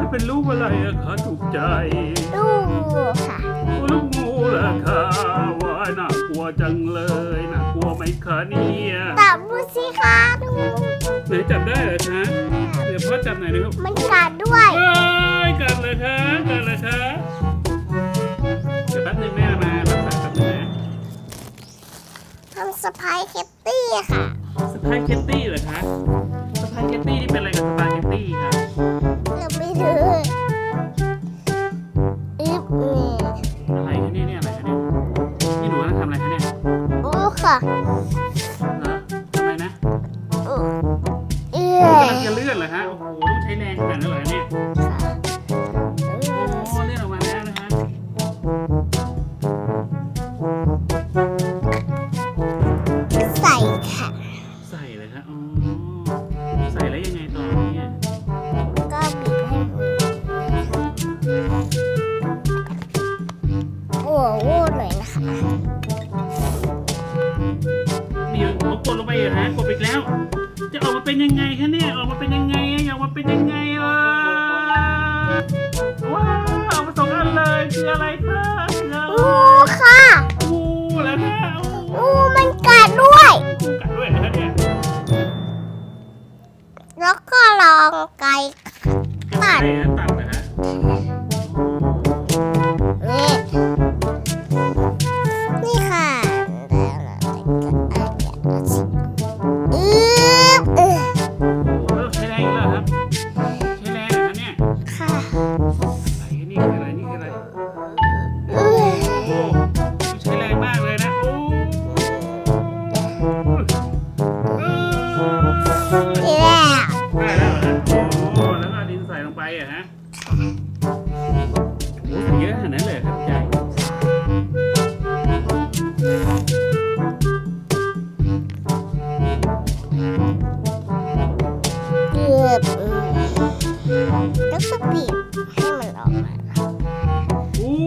เป็นรูปอะไรอะคะถูกใจลูกงูค่ะลูกงูเหรอคะว้ายน่ากลัวจังเลยน่ากลัวไหมคะเนี่ยจับดูสิคะดูไหนจับได้เหรอคะเดี๋ยวพ่อจับหน่อยนะครับมันกัดด้วยกัดเลยคะกัดเลยคะเดี๋ยวแป๊บนึงแม่มารักษาแป๊บนึงนะทำสไปเกตตี้ค่ะสไปเกตตี้เหรอคะสไปเกตตี้นี่เป็นอะไรกับสปาเกตตี้ครับเราไม่รู้อะไรคะเนี่ยอะไรคะเนี่ยนี่หนูกำลังทำอะไรคะเนี่ยโอ้ค่ะเหรอทำไมนะกำลังจะเลื่อนเหรอฮะโอ้โหต้องใช้แรงขนาดนั้นเหรอเนี่ยโอ้เลื่อนออกมาแล้วนะฮะใส่ค่ะใส่เลยครับอ๋อใส่แล้วยังไงต่อเนี่ยก็บีบให้โอ้โหหน่อยนะคะบีบผมกดลงไปอยู่นะกดอีกแล้วจะออกมาเป็นยังไงคะเนี่ยออกมาเป็นยังไงอยากมาเป็นยังไงว้าวออกมาสองอันเลยคืออะไรคะงูค่ะงูแล้วค่ะงูมันกัดด้วยงูกัดด้วยนะเนี่ยแล้วก็ลองไก่ตัดนะฮะนี่ค่ะใช้แรงแล้วครับใช้แรงนะเนี่ยค่ะนี่คืออะไรนี่คืออะไรโอ้ใช้แรงมากเลยนะโอ้นี่แหละได้แล้วเหรอโอ้แล้วก็ดินใส่ลงไปอะฮะโอ้เยอะขนาดนั้นเลยครับใจแล้วก็บีบให้มันออกมาโอ้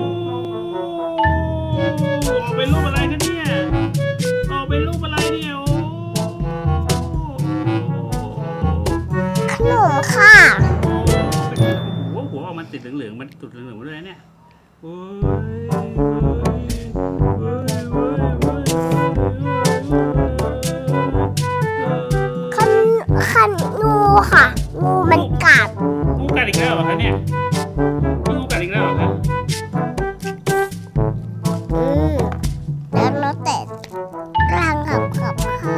ออกเป็นรูปอะไรกันเนี่ยออกเป็นรูปอะไรเนี่ยโอ้ขนมค่ะหัวออกมันติดเหลืองๆมันติดเหลืองๆด้วยเนี่ยโอ้ขันงูค่ะงูมันกัดงูกัดอีกแล้วเหรอคะเนี่ยนี่งูกัดอีกแล้วเหรอคะแล้วเราแตะร่างขับค่ะ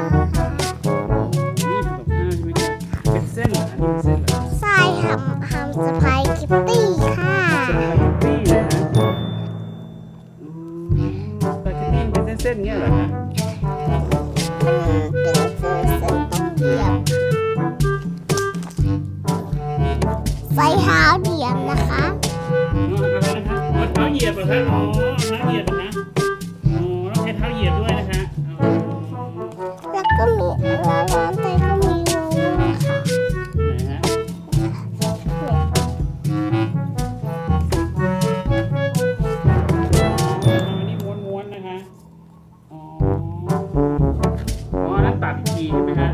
นี่ทำกับข้าวใช่ไหมครับเป็นเส้นเหรอคะนี่เป็นเส้นเหรอใช่ทำสไปเกตตี้ค่ะสปาเกตตี้นะฮะสปาเกตตี้เป็นเส้นๆเงี้ยเหรอฮะเป็นเส้นต้องเหยียบไฟเท้าเหยียบนะคะอะไรนะคะเท้าเหยียบเหรอคะอ๋อเท้าเหยียบนะอ๋อต้องใช้เท้าเหยียบด้วยนะคะแล้วก็มีร้อนแต่ก็มีงูค่ะไหนฮะนี่ม้วนๆนะคะอ๋อนั่นตัดอีกทีใช่ไหมฮะ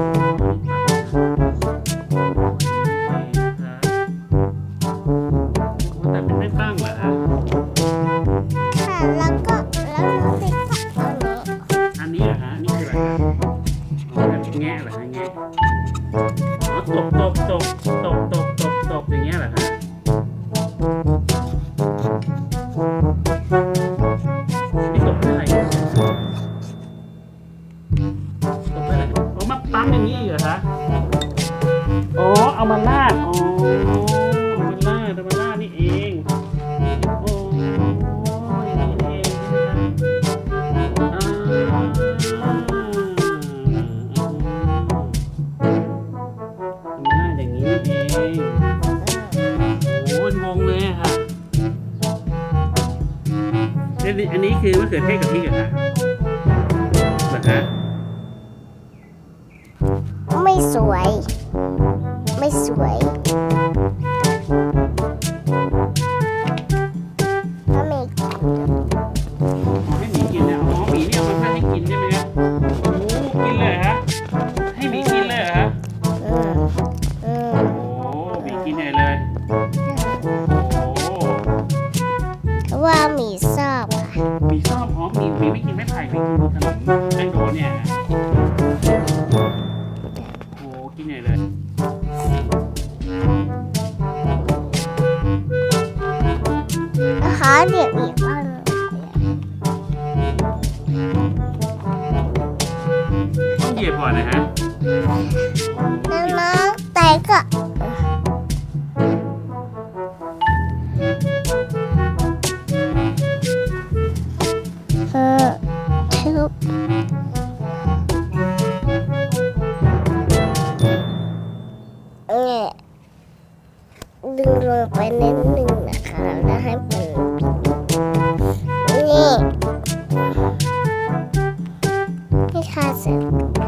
แต่เป็นไม่ตั้งเหรอฮะค่ะแล้วเราติดอันนี้เหรอฮะนี่คืออะไรฮะแงะเหรอฮะแงะตบอย่างเงี้ยเหรอฮะนี่ตบเพื่ออะไรตบเพื่ออะไรอ๋อมาปั๊มอย่างนี้เหรอฮะอ๋อเอามาลาดอ๋อเอามาลาดนี่เองโอ้นี่เองอย่างนี้เองโอ้งงเลยค่ะอันนี้คือมะเขือเทศกับพริกเหรอคะไม่สวยไม่สวยถ้าไม่กินให้หมีกินนะอ๋อหมีนี่เอามาให้กินใช่ไหมครับโอ้กินเลยฮะให้หมีกินเลยเหรอฮะโอ้หมีกินใหญ่เลยโอ้เพราะว่าหมีชอบค่ะมีชอบหมีไม่กินไม้ไผ่ไม่กินขนมแป้งโดเนี่ยนะโอ้กินใหญ่เลยนะคะเดี๋ยวอีกบ้างต้องเหยียบก่อนนะฮะแล้วน้องแต่ก็ทุบเนี่ยดึงลงไปนิดนึงนะคะแล้วให้มันนี่ให้ทาเสร็จ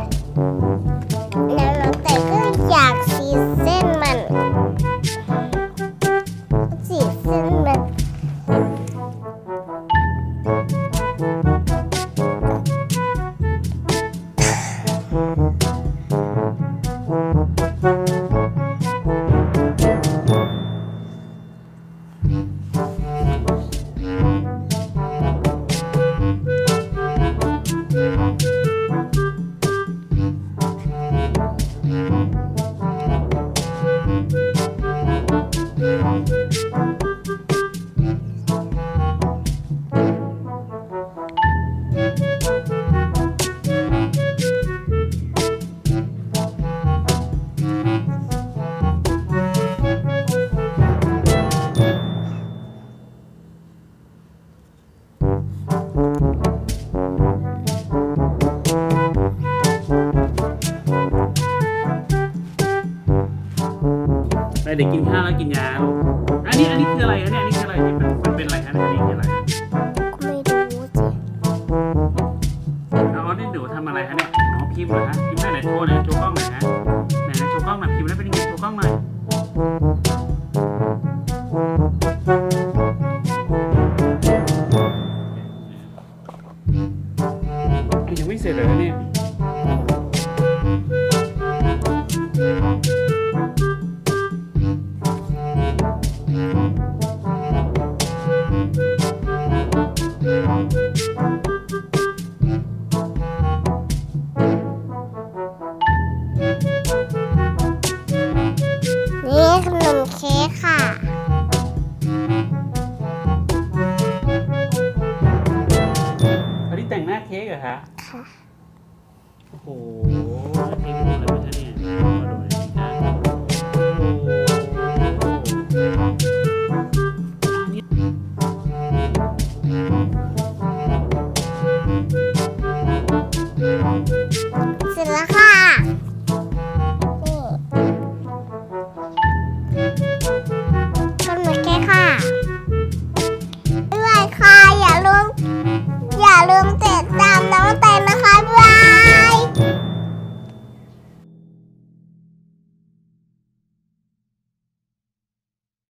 แล้วน้องแต่ก็อยากสีเส้นมันสีเส้นมันไปเด็กกินข้าวแล้วกินยาลูกอันนี้คืออะไรอันนี้คืออะไรนี่มันเป็นอะไรฮะอันนี้คืออะไรก็ไม่รู้สิอ๋อนี่หนูทำอะไรฮะเนี่ยอ๋อพิมพ์เหรอฮะพิมพ์ได้ไหนโชว์หน่อยโชว์กล้องหน่อยฮะไหนโชว์กล้องหน่อยพิมพ์แล้วเป็นยังไงโชว์กล้องหน่อยยังไม่เสร็จเลยนะเนี่ยนี่ขนมเค้กค่ะอันนี้แต่งหน้าเค้กเหรอคะค่ะโอ้โหเค้กเป็นอะไรวะเนี่ยมาดูหน่อยสิคะโอ้โหอันนี้เสร็จแล้วค่ะนี่ขนมเค้กค่ะบ๊ายบายค่ะอย่าลืม